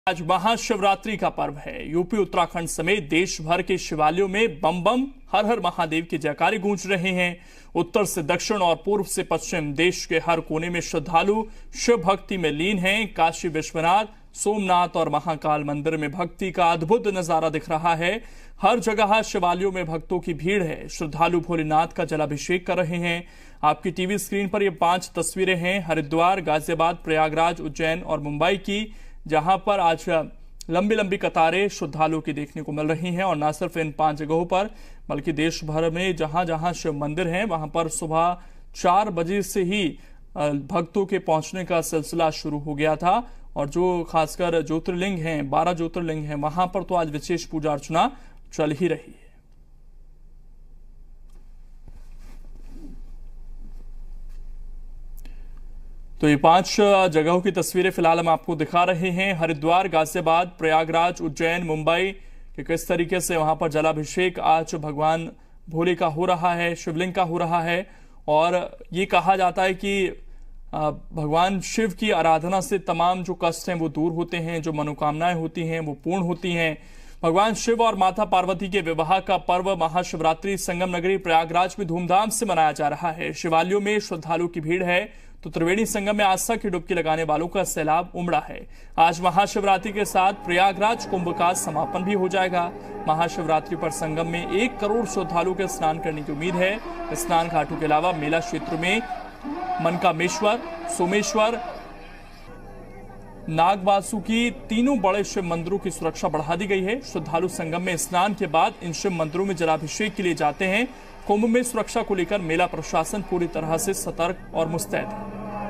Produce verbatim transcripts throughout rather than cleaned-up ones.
आज महाशिवरात्रि का पर्व है। यूपी उत्तराखंड समेत देश भर के शिवालयों में बम बम हर हर महादेव के जयकारे गूंज रहे हैं। उत्तर से दक्षिण और पूर्व से पश्चिम देश के हर कोने में श्रद्धालु शिव भक्ति में लीन हैं। काशी विश्वनाथ, सोमनाथ और महाकाल मंदिर में भक्ति का अद्भुत नजारा दिख रहा है। हर जगह शिवालयों में भक्तों की भीड़ है। श्रद्धालु भोलेनाथ का जलाभिषेक कर रहे हैं। आपकी टीवी स्क्रीन पर ये पांच तस्वीरें हैं हरिद्वार, गाजियाबाद, प्रयागराज, उज्जैन और मुंबई की, जहां पर आज लंबी लंबी कतारें श्रद्धालुओं की देखने को मिल रही हैं। और न सिर्फ इन पांच जगहों पर बल्कि देश भर में जहां जहां शिव मंदिर हैं वहां पर सुबह चार बजे से ही भक्तों के पहुंचने का सिलसिला शुरू हो गया था। और जो खासकर ज्योतिर्लिंग हैं, बारह ज्योतिर्लिंग हैं, वहां पर तो आज विशेष पूजा अर्चना चल ही रही है। तो ये पांच जगहों की तस्वीरें फिलहाल हम आपको दिखा रहे हैं। हरिद्वार, गाजियाबाद, प्रयागराज, उज्जैन, मुंबई कि किस तरीके से वहां पर जलाभिषेक आज भगवान भोले का हो रहा है, शिवलिंग का हो रहा है। और ये कहा जाता है कि भगवान शिव की आराधना से तमाम जो कष्ट हैं वो दूर होते हैं, जो मनोकामनाएं होती हैं वो पूर्ण होती हैं। भगवान शिव और माता पार्वती के विवाह का पर्व महाशिवरात्रि संगम नगरी प्रयागराज में धूमधाम से मनाया जा रहा है। शिवालयों में श्रद्धालुओं की भीड़ है तो त्रिवेणी संगम में आस्था की डुबकी लगाने वालों का सैलाब उमड़ा है। आज महाशिवरात्रि के साथ प्रयागराज कुंभ का समापन भी हो जाएगा। महाशिवरात्रि पर संगम में एक करोड़ श्रद्धालुओं के स्नान करने की उम्मीद है। स्नान घाटों के अलावा मेला क्षेत्र में मनकामेश्वर, सोमेश्वर, नागवासुकी तीनों बड़े शिव मंदिरों की सुरक्षा बढ़ा दी गई है। श्रद्धालु संगम में स्नान के बाद इन शिव मंदिरों में जलाभिषेक के लिए जाते हैं। कुंभ में सुरक्षा को लेकर मेला प्रशासन पूरी तरह से सतर्क और मुस्तैद है।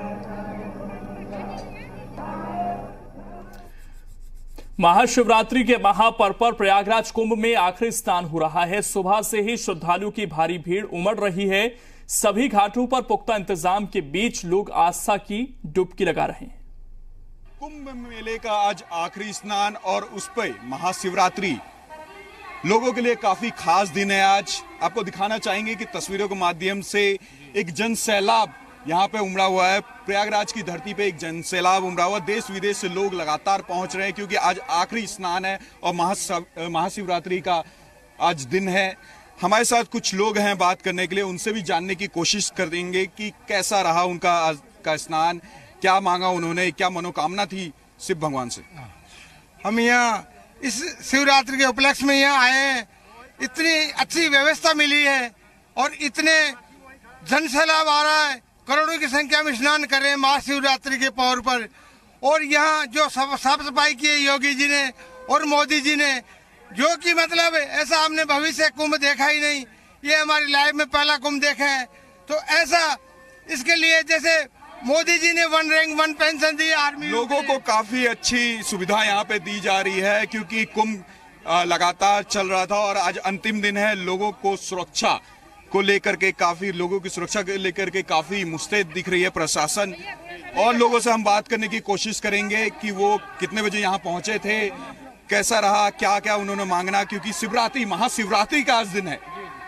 महाशिवरात्रि के महापर्व पर प्रयागराज कुंभ में आखिरी स्नान हो रहा है। सुबह से ही श्रद्धालुओं की भारी भीड़ उमड़ रही है। सभी घाटों पर पुख्ता इंतजाम के बीच लोग आस्था की डुबकी लगा रहे हैं। कुंभ मेले का आज आखिरी स्नान और उस पर महाशिवरात्रि लोगों के लिए काफी खास दिन है। आज आपको दिखाना चाहेंगे कि तस्वीरों के माध्यम से एक जन सैलाब यहाँ पे उमड़ा हुआ है। प्रयागराज की धरती पे एक जन सैलाब उमड़ा हुआ। देश विदेश से लोग लगातार पहुंच रहे हैं क्योंकि आज आखिरी स्नान है और महाशिवरात्रि का आज दिन है। हमारे साथ कुछ लोग हैं बात करने के लिए, उनसे भी जानने की कोशिश करेंगे कि कैसा रहा उनका आज का स्नान, क्या मांगा उन्होंने, क्या मनोकामना थी शिव भगवान से। हम यहाँ इस शिवरात्रि के उपलक्ष्य में यहाँ आए हैं। इतनी अच्छी व्यवस्था मिली है और इतने जन सैलाब आ रहा है, करोड़ों की संख्या में स्नान कर रहे हैं महाशिवरात्रि के पौर पर। और यहाँ जो साफ सफाई की है योगी जी ने और मोदी जी ने, जो कि मतलब ऐसा हमने भविष्य कुंभ देखा ही नहीं। ये हमारी लाइफ में पहला कुंभ देखा है। तो ऐसा इसके लिए जैसे मोदी जी ने वन रैंक वन पेंशन दी आर्मी लोगों को, काफी अच्छी सुविधा यहाँ पे दी जा रही है क्योंकि कुंभ लगातार चल रहा था और आज अंतिम दिन है। लोगों को सुरक्षा को लेकर के काफी लोगों की सुरक्षा को लेकर के काफी मुस्तैद दिख रही है प्रशासन। और लोगों से हम बात करने की कोशिश करेंगे कि वो कितने बजे यहाँ पहुंचे थे, कैसा रहा, क्या क्या उन्होंने मांगना, क्योंकि शिवरात्रि महाशिवरात्रि का आज दिन है।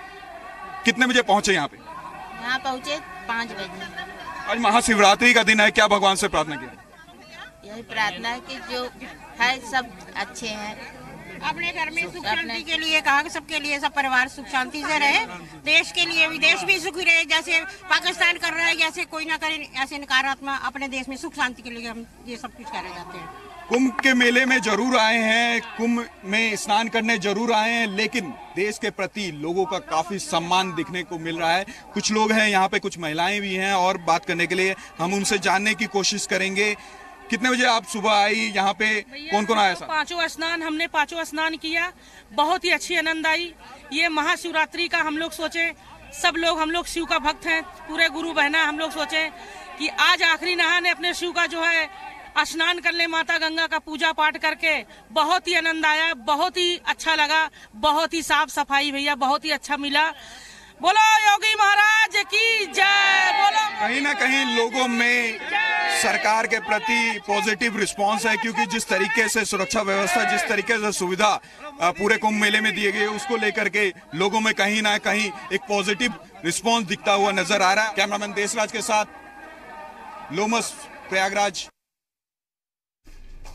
कितने बजे पहुंचे यहाँ पे? यहाँ पहुंचे पाँच बजे। आज महाशिवरात्रि का दिन है, क्या भगवान से प्रार्थना की? यही प्रार्थना है कि जो है सब अच्छे हैं, अपने घर में सुख शांति के लिए कहा कि सबके लिए सब परिवार सुख शांति से रहे, देश के लिए विदेश भी सुखी रहे। जैसे पाकिस्तान कर रहा है जैसे कोई ना करे, ऐसे नकारात्मक अपने देश में सुख शांति के लिए हम ये सब कुछ करे जाते हैं। कुंभ के मेले में जरूर आए हैं, कुंभ में स्नान करने जरूर आए हैं, लेकिन देश के प्रति लोगों का काफी सम्मान दिखने को मिल रहा है। कुछ लोग हैं यहाँ पे, कुछ महिलाएं भी हैं और बात करने के लिए हम उनसे जानने की कोशिश करेंगे। कितने बजे आप सुबह आई यहाँ पे, कौन कौन आया? पांचों स्नान हमने पांचों स्नान किया, बहुत ही अच्छी आनंद आई। ये महाशिवरात्रि का हम लोग सोचे, सब लोग हम लोग शिव का भक्त हैं, पूरे गुरु बहना हम लोग सोचे कि आज आखिरी नहाने अपने शिव का जो है स्नान कर ले, माता गंगा का पूजा पाठ करके बहुत ही आनंद आया, बहुत ही अच्छा लगा, बहुत ही साफ सफाई भैया बहुत ही अच्छा मिला। बोलो योगी महाराज की जय। बोलो। कहीं ना कहीं लोगों में सरकार के प्रति पॉजिटिव रिस्पांस है क्योंकि जिस तरीके से सुरक्षा व्यवस्था, जिस तरीके से सुविधा पूरे कुंभ मेले में दिए गए, उसको लेकर के लोगों में कहीं ना कहीं एक पॉजिटिव रिस्पांस दिखता हुआ नजर आ रहा है। कैमरामैन देशराज के साथ लोमस, प्रयागराज।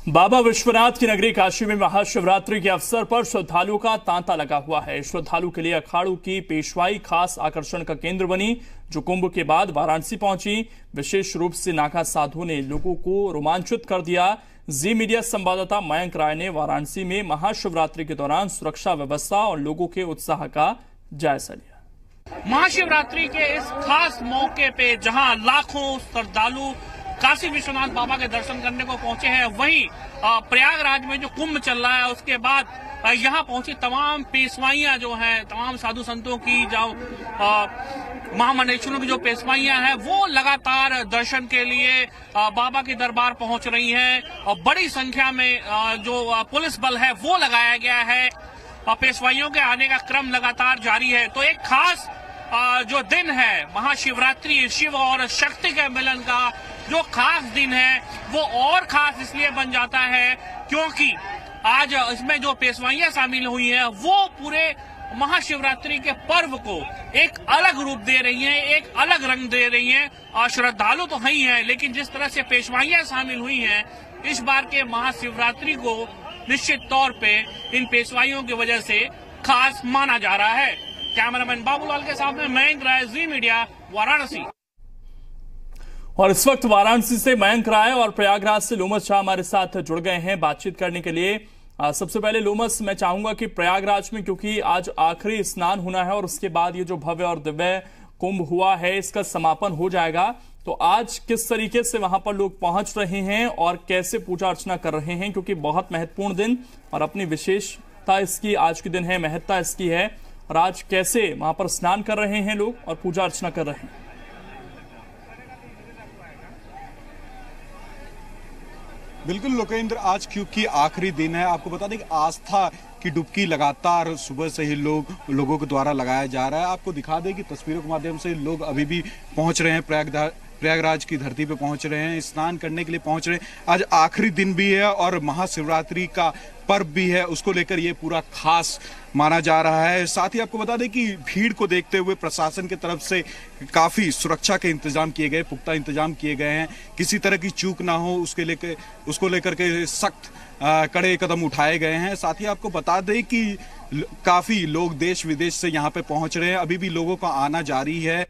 बाबा विश्वनाथ की नगरी काशी में महाशिवरात्रि के अवसर पर श्रद्धालुओं का तांता लगा हुआ है। श्रद्धालु के लिए अखाड़ों की पेशवाई खास आकर्षण का केंद्र बनी, जो कुंभ के बाद वाराणसी पहुंची। विशेष रूप से नागा साधुओं ने लोगों को रोमांचित कर दिया। जी मीडिया संवाददाता मयंक राय ने वाराणसी में महाशिवरात्रि के दौरान सुरक्षा व्यवस्था और लोगों के उत्साह का जायजा लिया। महाशिवरात्रि के इस खास मौके पे जहां लाखों श्रद्धालु काशी विश्वनाथ बाबा के दर्शन करने को पहुंचे हैं, वहीं प्रयागराज में जो कुंभ चल रहा है उसके बाद यहाँ पहुंची तमाम पेशवाइयां जो हैं, तमाम साधु संतों की, जो महामंडलेश्वरों की जो पेशवाइयां हैं, वो लगातार दर्शन के लिए बाबा के दरबार पहुंच रही हैं। और बड़ी संख्या में जो पुलिस बल है वो लगाया गया है और पेशवाइयों के आने का क्रम लगातार जारी है। तो एक खास जो दिन है महाशिवरात्रि, शिव और शक्ति के मिलन का जो खास दिन है, वो और खास इसलिए बन जाता है क्योंकि आज इसमें जो पेशवाइयां शामिल हुई हैं वो पूरे महाशिवरात्रि के पर्व को एक अलग रूप दे रही हैं, एक अलग रंग दे रही हैं। और श्रद्धालु तो ही हैं, लेकिन जिस तरह से पेशवाइयां शामिल हुई हैं इस बार के महाशिवरात्रि को निश्चित तौर पे इन पेशवाइयों की वजह से खास माना जा रहा है। कैमरामैन बाबूलाल के साथ में मयंक राय, जी मीडिया, वाराणसी। और इस वक्त वाराणसी से मयंक राय और प्रयागराज से लोमस शाह हमारे साथ जुड़ गए हैं बातचीत करने के लिए। आ, सबसे पहले लोमस, मैं चाहूंगा कि प्रयागराज में, क्योंकि आज आखिरी स्नान होना है और उसके बाद ये जो भव्य और दिव्य कुंभ हुआ है इसका समापन हो जाएगा, तो आज किस तरीके से वहां पर लोग पहुंच रहे हैं और कैसे पूजा अर्चना कर रहे हैं, क्योंकि बहुत महत्वपूर्ण दिन और अपनी विशेषता इसकी आज के दिन है, महत्ता इसकी है। और आज कैसे वहां पर स्नान कर रहे हैं लोग और पूजा अर्चना कर रहे हैं? बिल्कुल लोकेंद्र, आज क्योंकि आखिरी दिन है, आपको बता दें कि आस्था की डुबकी लगातार सुबह से ही लोग लोगों के द्वारा लगाया जा रहा है। आपको दिखा दें कि तस्वीरों के माध्यम से लोग अभी भी पहुंच रहे हैं, प्रयाग प्रयागराज की धरती पे पहुंच रहे हैं, स्नान करने के लिए पहुंच रहे हैं। आज आखिरी दिन भी है और महाशिवरात्रि का पर्व भी है, उसको लेकर ये पूरा खास माना जा रहा है। साथ ही आपको बता दें कि भीड़ को देखते हुए प्रशासन की तरफ से काफी सुरक्षा के इंतजाम किए गए, पुख्ता इंतजाम किए गए हैं, किसी तरह की चूक ना हो उसके लेकर उसको लेकर के सख्त कड़े कदम उठाए गए हैं। साथ ही आपको बता दें कि काफी लोग देश विदेश से यहाँ पे पहुंच रहे हैं, अभी भी लोगों का आना जारी है।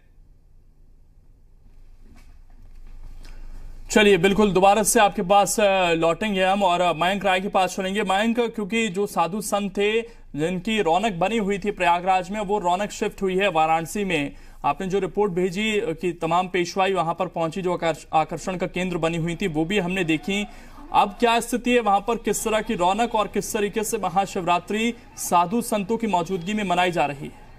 चलिए, बिल्कुल दोबारा से आपके पास लौटेंगे हम और मयंक राय के पास चलेंगे। मयंक, क्योंकि जो साधु संत थे जिनकी रौनक बनी हुई थी प्रयागराज में, वो रौनक शिफ्ट हुई है वाराणसी में। आपने जो रिपोर्ट भेजी कि तमाम पेशवाई वहां पर पहुंची, जो आकर्षण का केंद्र बनी हुई थी, वो भी हमने देखी। अब क्या स्थिति है वहां पर, किस तरह की रौनक और किस तरीके से महाशिवरात्रि साधु संतों की मौजूदगी में मनाई जा रही है?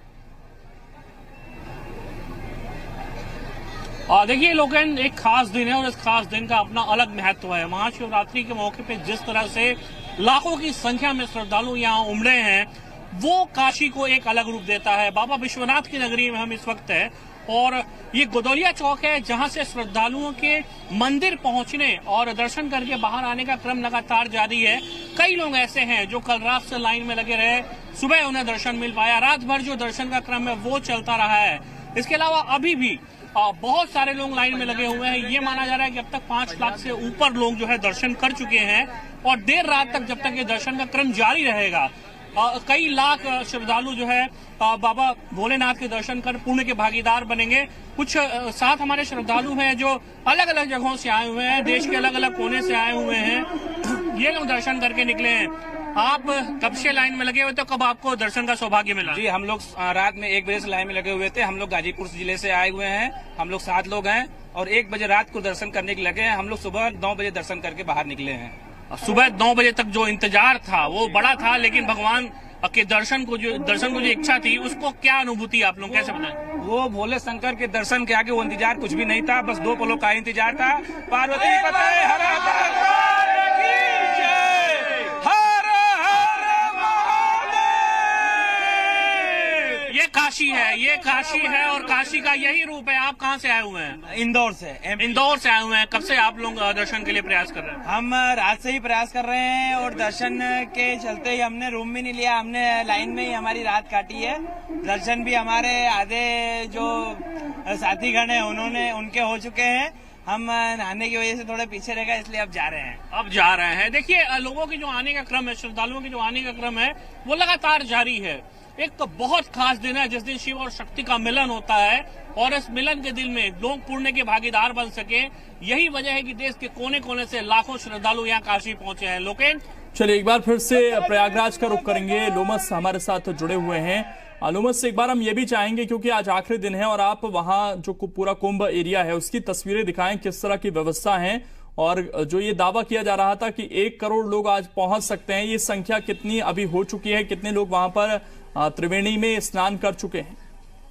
देखिए लोगन, एक खास दिन है और इस खास दिन का अपना अलग महत्व है। महाशिवरात्रि के मौके पे जिस तरह से लाखों की संख्या में श्रद्धालु यहाँ उमड़े हैं, वो काशी को एक अलग रूप देता है। बाबा विश्वनाथ की नगरी में हम इस वक्त है और ये गोदौलिया चौक है, जहां से श्रद्धालुओं के मंदिर पहुंचने और दर्शन करके बाहर आने का क्रम लगातार जारी है। कई लोग ऐसे हैं जो कल रात से लाइन में लगे रहे, सुबह उन्हें दर्शन मिल पाया, रात भर जो दर्शन का क्रम है वो चलता रहा है। इसके अलावा अभी भी बहुत सारे लोग लाइन में लगे हुए हैं। ये माना जा रहा है कि अब तक पांच लाख से ऊपर लोग जो है दर्शन कर चुके हैं और देर रात तक जब तक ये दर्शन का क्रम जारी रहेगा, कई लाख श्रद्धालु जो है बाबा भोलेनाथ के दर्शन कर पुण्य के भागीदार बनेंगे। कुछ साथ हमारे श्रद्धालु हैं जो अलग अलग जगहों से आए हुए हैं, देश के अलग अलग कोने से आए हुए हैं, ये लोग दर्शन करके निकले हैं। आप कब से लाइन में लगे हुए थे, कब आपको दर्शन का सौभाग्य मिला? जी, हम लोग रात में एक बजे से लाइन में लगे हुए थे। हम लोग गाजीपुर जिले से आए हुए हैं, हम लोग सात लोग हैं और एक बजे रात को दर्शन करने के लगे हैं। हम लोग सुबह नौ बजे दर्शन करके बाहर निकले हैं। सुबह नौ बजे तक जो इंतजार था वो बड़ा था, लेकिन भगवान के दर्शन को जो दर्शन को जो इच्छा थी उसको क्या अनुभूति आप लोग कैसे बताएं? वो भोले शंकर के दर्शन के आगे वो इंतजार कुछ भी नहीं था, बस दो पलों का इंतजार था। पार्वती पते हर काशी है, ये काशी है और काशी का यही रूप है। आप कहाँ से आए हुए हैं? इंदौर से। इंदौर से आए हुए हैं। कब से आप लोग दर्शन के लिए प्रयास कर रहे हैं? हम रात से ही प्रयास कर रहे हैं और दर्शन के चलते ही हमने रूम भी नहीं लिया, हमने लाइन में ही हमारी रात काटी है। दर्शन भी हमारे आधे जो साथीगण है उन्होंने उनके हो चुके हैं। हम नहाने की वजह से थोड़ा पीछे रह गए, इसलिए अब जा रहे हैं। अब जा रहे हैं। देखिए, लोगों की जो आने का क्रम है, श्रद्धालुओं की जो आने का क्रम है, वो लगातार जारी है। एक तो बहुत खास दिन है जिस दिन शिव और शक्ति का मिलन होता है, और इस मिलन के दिन में लोग पुण्य के भागीदार बन सके, यही वजह है कि देश के कोने कोने से लाखों श्रद्धालु यहाँ काशी पहुंचे हैं। लोकेन, चलिए एक बार फिर से प्रयागराज का रुख करेंगे। लोमस हमारे साथ जुड़े हुए हैं। लोमस, एक बार हम ये भी चाहेंगे, क्योंकि आज आखिरी दिन है और आप वहां जो पूरा कुंभ एरिया है उसकी तस्वीरें दिखाएं, किस तरह की व्यवस्था है, और जो ये दावा किया जा रहा था कि एक करोड़ लोग आज पहुंच सकते हैं, ये संख्या कितनी अभी हो चुकी है, कितने लोग वहां पर त्रिवेणी में स्नान कर चुके हैं?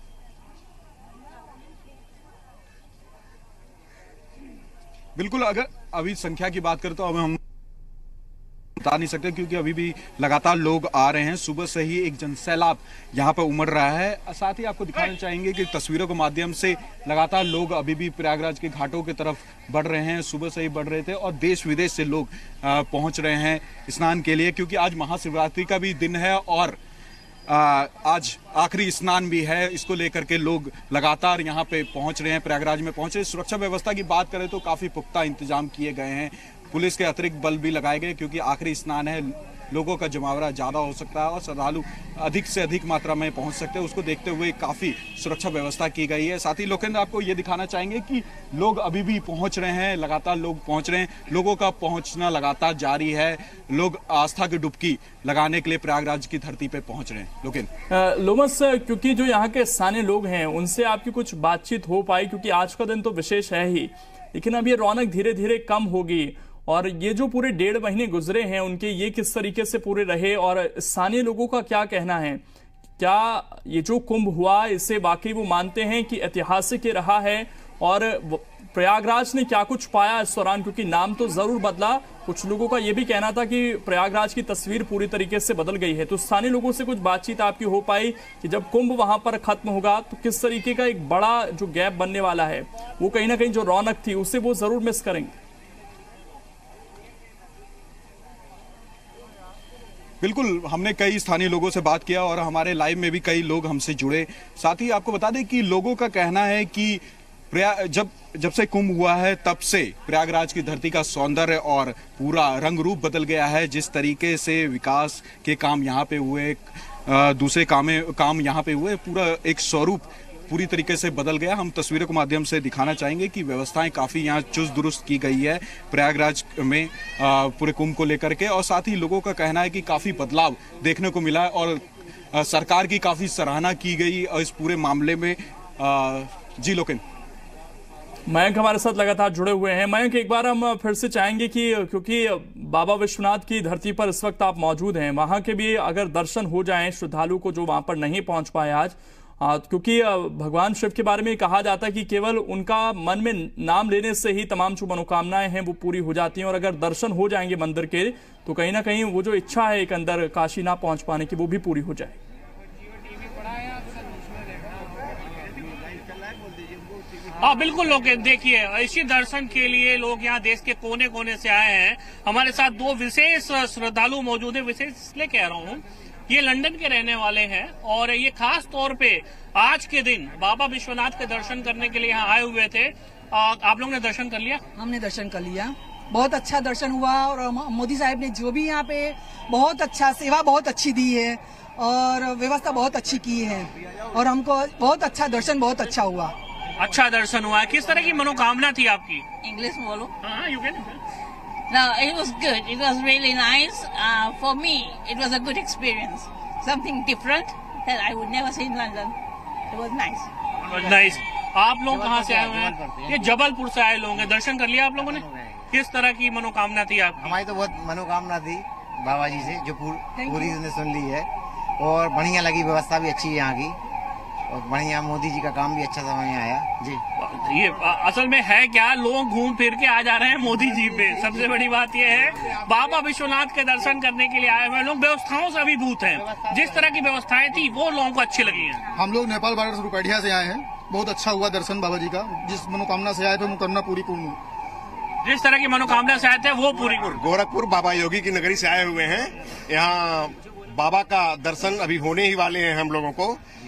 बिल्कुल, अगर अभी संख्या की बात करें तो अब हम बता नहीं सकते, क्योंकि अभी भी लगातार लोग आ रहे हैं। सुबह से ही एक जनसैलाब यहाँ पर उमड़ रहा है। साथ ही आपको दिखाना चाहेंगे कि तस्वीरों के माध्यम से लगातार लोग अभी भी प्रयागराज के घाटों की तरफ बढ़ रहे हैं। सुबह से ही बढ़ रहे थे और देश विदेश से लोग पहुंच रहे हैं स्नान के लिए, क्योंकि आज महाशिवरात्रि का भी दिन है और आज आखिरी स्नान भी है। इसको लेकर के लोग लगातार यहाँ पे पहुंच रहे हैं, प्रयागराज में पहुंच रहे हैं। सुरक्षा व्यवस्था की बात करें तो काफी पुख्ता इंतजाम किए गए हैं। पुलिस के अतिरिक्त बल भी लगाए गए, क्योंकि आखिरी स्नान है, लोगों का जमावड़ा ज्यादा हो सकता है और श्रद्धालु अधिक से अधिक मात्रा में पहुंच सकते हैं। उसको देखते हुए काफी सुरक्षा व्यवस्था की गई है। साथ ही लोकेंद्र, आपको ये दिखाना चाहेंगे कि लोग अभी भी पहुंच रहे हैं, लगातार लोग पहुंच रहे हैं, लोगों का पहुंचना लगातार जारी है। लोग आस्था की डुबकी लगाने के लिए प्रयागराज की धरती पे पहुंच रहे हैं। लोकेंद्र, लोमस, क्योंकि जो यहाँ के स्थानीय लोग हैं उनसे आपकी कुछ बातचीत हो पाई, क्योंकि आज का दिन तो विशेष है ही, लेकिन अब ये रौनक धीरे धीरे कम होगी, और ये जो पूरे डेढ़ महीने गुजरे हैं उनके, ये किस तरीके से पूरे रहे और स्थानीय लोगों का क्या कहना है? क्या ये जो कुंभ हुआ इसे वाकई वो मानते हैं कि ऐतिहासिक ये रहा है, और प्रयागराज ने क्या कुछ पाया इस दौरान? क्योंकि नाम तो जरूर बदला, कुछ लोगों का ये भी कहना था कि प्रयागराज की तस्वीर पूरी तरीके से बदल गई है। तो स्थानीय लोगों से कुछ बातचीत आपकी हो पाई कि जब कुंभ वहां पर खत्म होगा तो किस तरीके का एक बड़ा जो गैप बनने वाला है, वो कहीं ना कहीं जो रौनक थी उसे वो जरूर मिस करेंगे? बिल्कुल, हमने कई स्थानीय लोगों से बात किया और हमारे लाइव में भी कई लोग हमसे जुड़े। साथ ही आपको बता दें कि लोगों का कहना है कि जब जब से कुंभ हुआ है तब से प्रयागराज की धरती का सौंदर्य और पूरा रंग रूप बदल गया है। जिस तरीके से विकास के काम यहाँ पे हुए, दूसरे कामे काम यहाँ पे हुए, पूरा एक स्वरूप पूरी तरीके से बदल गया। हम तस्वीरों के माध्यम से दिखाना चाहेंगे कि व्यवस्थाएं काफी यहाँ चुस्त दुरुस्त की गई है प्रयागराज में पूरे कुंभ को लेकर के, और साथ ही लोगों का कहना है कि काफी बदलाव देखने को मिला है और सरकार की काफी सराहना की गई इस पूरे मामले में। जी लोकेन, मयंक हमारे साथ लगातार जुड़े हुए हैं। मयंक, एक बार हम फिर से चाहेंगे कि क्योंकि बाबा विश्वनाथ की धरती पर इस वक्त आप मौजूद हैं, वहां के भी अगर दर्शन हो जाएं श्रद्धालु को जो वहां पर नहीं पहुंच पाए आज, क्योंकि भगवान शिव के बारे में कहा जाता है कि केवल उनका मन में नाम लेने से ही तमाम जो मनोकामनाएं हैं वो पूरी हो जाती हैं, और अगर दर्शन हो जाएंगे मंदिर के तो कहीं ना कहीं वो जो इच्छा है एक अंदर काशी ना पहुंच पाने की, वो भी पूरी हो जाए। हाँ बिल्कुल, लोग देखिए इसी दर्शन के लिए लोग यहाँ देश के कोने कोने से आए हैं। हमारे साथ दो विशेष श्रद्धालु मौजूद है। विशेष इसलिए कह रहा हूँ, ये लंदन के रहने वाले हैं और ये खास तौर पे आज के दिन बाबा विश्वनाथ के दर्शन करने के लिए यहाँ आए हुए थे। आप लोगों ने दर्शन कर लिया? हमने दर्शन कर लिया, बहुत अच्छा दर्शन हुआ, और मोदी साहब ने जो भी यहाँ पे बहुत अच्छा सेवा बहुत अच्छी दी है और व्यवस्था बहुत अच्छी की है, और हमको बहुत अच्छा दर्शन बहुत अच्छा हुआ। अच्छा दर्शन हुआ है। किस तरह की मनोकामना थी आपकी? इंग्लिश बोलो। हाँ, you can. No, it was good. It was really nice. Uh, for me, it was a good experience. Something different that I would never see in London. It was nice. It was nice. आप लोग कहाँ से आए हुए हैं? ये जबलपुर से आए लोग हैं। दर्शन कर लिया आप लोगों ने? किस तरह की मनोकामना थी आपकी? हमारी तो बहुत मनोकामना थी बाबा जी से, जो पूरी ने सुन ली है, और बढ़िया लगी, व्यवस्था भी अच्छी है यहाँ की, और बढ़िया मोदी जी का काम भी अच्छा समझ में आया जी। ये असल में है क्या, लोग घूम फिर के आ जा रहे हैं मोदी जी पे। सबसे बड़ी बात ये है, बाबा विश्वनाथ के दर्शन करने के लिए आए हुए लोग व्यवस्थाओं से अभिभूत हैं। जिस तरह की व्यवस्थाएं थी वो लोगों को अच्छी लगी हैं। हम लोग नेपाल बॉर्डर से रुपैडिया से आए हैं, बहुत अच्छा हुआ दर्शन बाबा जी का। जिस मनोकामना से आए थे मनोकामना पूरी पूर्ण, जिस तरह की मनोकामना से आए थे वो पूरी। गोरखपुर बाबा योगी की नगरी से आए हुए हैं। यहाँ बाबा का दर्शन अभी होने ही वाले हैं हम लोगों को,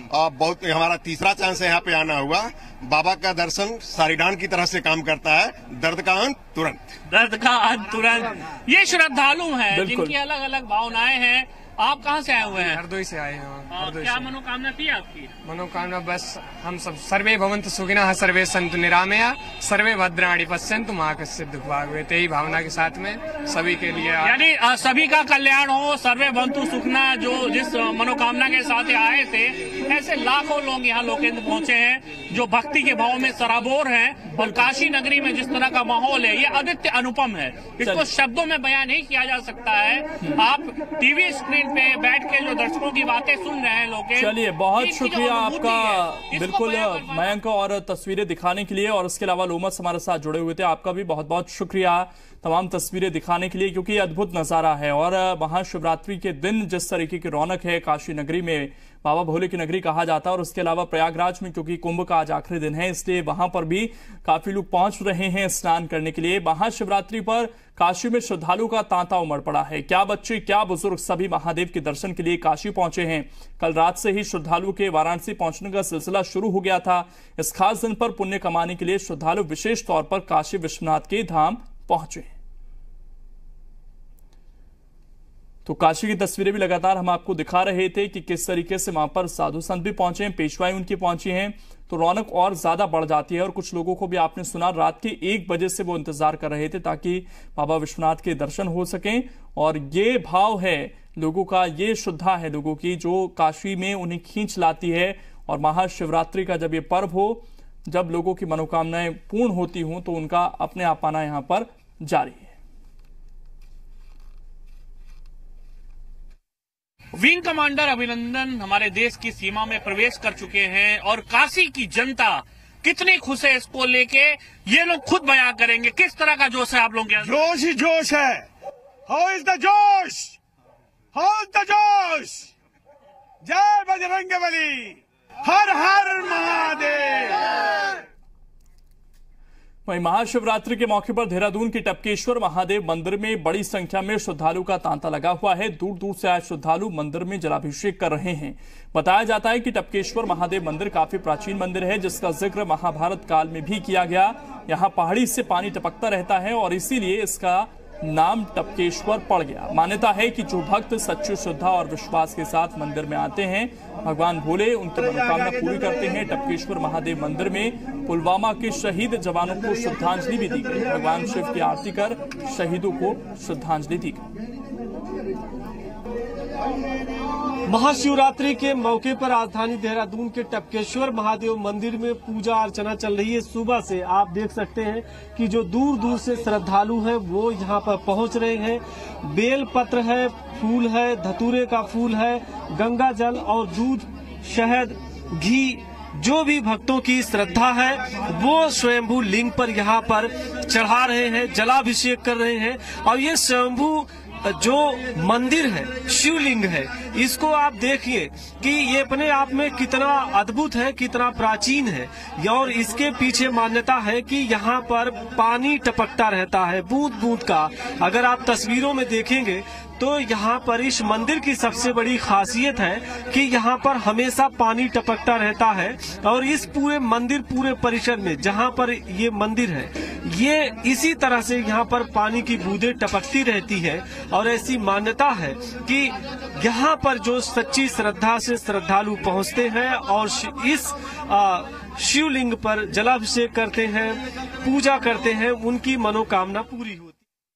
और बहुत हमारा तीसरा चांस है यहाँ पे आना हुआ। बाबा का दर्शन सारिडान की तरह से काम करता है, दर्द का अंत तुरंत। दर्द का अंत तुरंत। ये श्रद्धालु हैं जिनकी अलग अलग भावनाएं हैं। आप कहाँ से आए हुए हैं? हरदोई से आए हैं। क्या मनोकामना थी आपकी? मनोकामना बस हम सब सर्वे भवन्तु सुखिनः सर्वे सन्तु निरामया सर्वे भद्राणि पश्यन्तु मां कश्चित् दुःख भाग्यते। यही भावना के साथ में सभी के लिए, यानी सभी का कल्याण हो, सर्वे भवन्तु सुखिनः, जो जिस मनोकामना के साथ आए थे ऐसे लाखों लोग यहाँ लोकेंद्र पहुंचे हैं जो भक्ति के भाव में सराबोर हैं। और काशी नगरी में जिस तरह का माहौल है ये अद्वितीय अनुपम है, इसको शब्दों में बयान नहीं किया जा सकता है। आप टीवी स्क्रीन पे बैठ के जो दर्शकों की बातें सुन रहे हैं लोग। चलिए, बहुत शुक्रिया आपका बिल्कुल मयंक और तस्वीरें दिखाने के लिए, और इसके अलावा लोमस हमारे साथ जुड़े हुए थे। आपका भी बहुत बहुत शुक्रिया तमाम तस्वीरें दिखाने के लिए, क्योंकि ये अद्भुत नजारा है। और महाशिवरात्रि के दिन जिस तरीके की रौनक है काशी नगरी में, बाबा भोले की नगरी कहा जाता है, और उसके अलावा प्रयागराज में क्योंकि कुंभ का आज आखिरी दिन है इसलिए वहां पर भी काफी लोग पहुंच रहे हैं स्नान करने के लिए। महाशिवरात्रि पर काशी में श्रद्धालु का तांता उमड़ पड़ा है। क्या बच्चे क्या बुजुर्ग सभी महादेव के दर्शन के लिए काशी पहुंचे हैं। कल रात से ही श्रद्धालु के वाराणसी पहुंचने का सिलसिला शुरू हो गया था। इस खास दिन पर पुण्य कमाने के लिए श्रद्धालु विशेष तौर पर काशी विश्वनाथ के धाम पहुंचे। तो काशी की तस्वीरें भी लगातार हम आपको दिखा रहे थे कि किस तरीके से वहां पर साधु संत भी पहुंचे हैं, पेशवाई उनकी पहुंची हैं, तो रौनक और ज्यादा बढ़ जाती है। और कुछ लोगों को भी आपने सुना रात के एक बजे से वो इंतजार कर रहे थे ताकि बाबा विश्वनाथ के दर्शन हो सकें। और ये भाव है लोगों का, ये श्रद्धा है लोगों की जो काशी में उन्हें खींच लाती है। और महाशिवरात्रि का जब ये पर्व हो, जब लोगों की मनोकामनाएं पूर्ण होती हों, तो उनका अपने आप आना यहां पर जारी है। विंग कमांडर अभिनंदन हमारे देश की सीमा में प्रवेश कर चुके हैं और काशी की जनता कितनी खुश है इसको लेके ये लोग खुद बयां करेंगे। किस तरह का जोश है आप लोगों के? जोश ही जोश है। हाउ इज द जोश, हाउ इज द जोश। जय बजरंगबली, हर हर महादेव। वहीं महाशिवरात्रि के मौके पर देहरादून के टपकेश्वर महादेव मंदिर में बड़ी संख्या में श्रद्धालु का तांता लगा हुआ है। दूर दूर से आए श्रद्धालु मंदिर में जलाभिषेक कर रहे हैं। बताया जाता है कि टपकेश्वर महादेव मंदिर काफी प्राचीन मंदिर है जिसका जिक्र महाभारत काल में भी किया गया। यहाँ पहाड़ी से पानी टपकता रहता है और इसीलिए इसका नाम टपकेश्वर पड़ गया। मान्यता है कि जो भक्त सच्ची श्रद्धा और विश्वास के साथ मंदिर में आते हैं, भगवान भोले उनकी मनोकामना पूरी करते हैं। टपकेश्वर महादेव मंदिर में पुलवामा के शहीद जवानों को श्रद्धांजलि भी दी गई। भगवान शिव की आरती कर शहीदों को श्रद्धांजलि दी गई। महाशिवरात्रि के मौके पर राजधानी देहरादून के टपकेश्वर महादेव मंदिर में पूजा अर्चना चल रही है। सुबह से आप देख सकते हैं कि जो दूर दूर से श्रद्धालु हैं वो यहाँ पर पहुँच रहे हैं। बेल पत्र है, फूल है, धतूरे का फूल है, गंगा जल और दूध, शहद, घी, जो भी भक्तों की श्रद्धा है वो स्वयंभू लिंग पर यहाँ पर चढ़ा रहे हैं, जलाभिषेक कर रहे हैं। और ये स्वयंभू जो मंदिर है, शिवलिंग है, इसको आप देखिए कि ये अपने आप में कितना अद्भुत है, कितना प्राचीन है। और इसके पीछे मान्यता है कि यहाँ पर पानी टपकता रहता है बूंद बूंद का। अगर आप तस्वीरों में देखेंगे तो यहाँ पर इस मंदिर की सबसे बड़ी खासियत है कि यहाँ पर हमेशा पानी टपकता रहता है। और इस पूरे मंदिर, पूरे परिसर में जहाँ पर ये मंदिर है, ये इसी तरह से यहाँ पर पानी की बूंदें टपकती रहती है। और ऐसी मान्यता है कि यहाँ पर जो सच्ची श्रद्धा से श्रद्धालु पहुँचते हैं और इस आ, शिवलिंग पर जलाभिषेक करते हैं, पूजा करते हैं, उनकी मनोकामना पूरी होती है।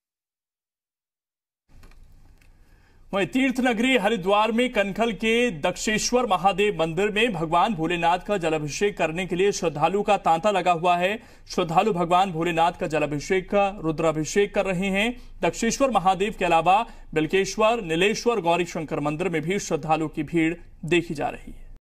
वहीं तीर्थ नगरी हरिद्वार में कनखल के दक्षेश्वर महादेव मंदिर में भगवान भोलेनाथ का जलाभिषेक करने के लिए श्रद्धालु का तांता लगा हुआ है। श्रद्धालु भगवान भोलेनाथ का जलाभिषेक का रुद्राभिषेक कर रहे हैं। दक्षेश्वर महादेव के अलावा बिल्केश्वर, नीलेश्वर, गौरी शंकर मंदिर में भी श्रद्धालु की भीड़ देखी जा रही है।